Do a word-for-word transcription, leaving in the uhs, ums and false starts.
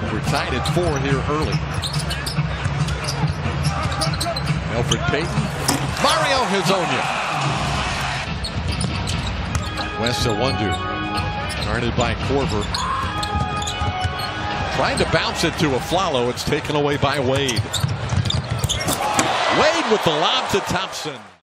We're tied at four here early. Elfrid Payton. Mario Hezonja. Wes Iwundu. Guarded by Korver. Trying to bounce it to Afflalo. It's taken away by Wade. Wade with the lob to Thompson.